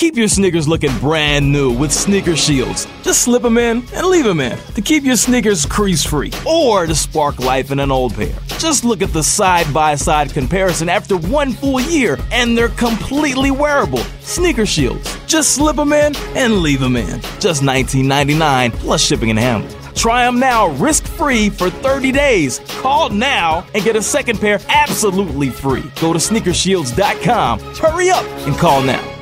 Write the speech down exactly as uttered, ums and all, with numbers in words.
Keep your sneakers looking brand new with Sneaker Shields. Just slip them in and leave them in to keep your sneakers crease-free or to spark life in an old pair. Just look at the side-by-side comparison after one full year and they're completely wearable. Sneaker Shields. Just slip them in and leave them in. Just nineteen ninety-nine dollars plus shipping and handling. Try them now risk-free for thirty days. Call now and get a second pair absolutely free. Go to sneaker shields dot com. Hurry up and call now.